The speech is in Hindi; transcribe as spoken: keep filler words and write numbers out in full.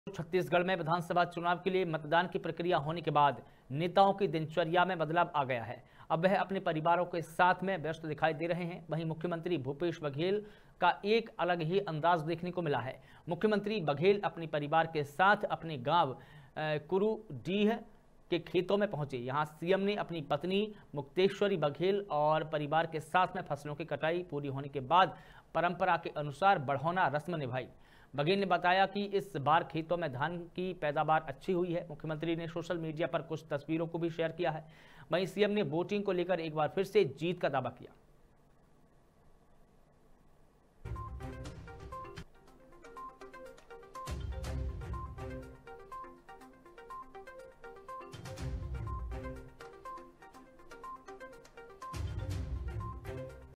छत्तीसगढ़ में विधानसभा चुनाव के लिए मतदान की प्रक्रिया होने के बाद नेताओं की दिनचर्या में बदलाव आ गया है। अब वह अपने परिवारों के साथ में व्यस्त दिखाई दे रहे हैं। वहीं मुख्यमंत्री भूपेश बघेल का एक अलग ही अंदाज देखने को मिला है। मुख्यमंत्री बघेल अपने परिवार के साथ अपने गांव कुरुडीह के खेतों में पहुंचे। यहां सीएम ने अपनी पत्नी मुक्तेश्वरी बघेल और परिवार के साथ में फसलों की कटाई पूरी होने के बाद परंपरा के अनुसार बढ़ौना रस्म निभाई। बघेल ने बताया कि इस बार खेतों में धान की पैदावार अच्छी हुई है। मुख्यमंत्री ने सोशल मीडिया पर कुछ तस्वीरों को भी शेयर किया है। वहीं सीएम ने वोटिंग को लेकर एक बार फिर से जीत का दावा किया।